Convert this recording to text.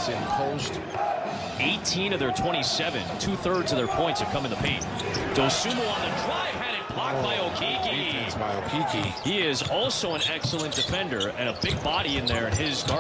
It's in post. 18 of their 27, 2/3 of their points have come in the paint. Dosunmu on the drive, had it blocked by Okeke. Defense by Okeke. He is also an excellent defender and a big body in there, and his guard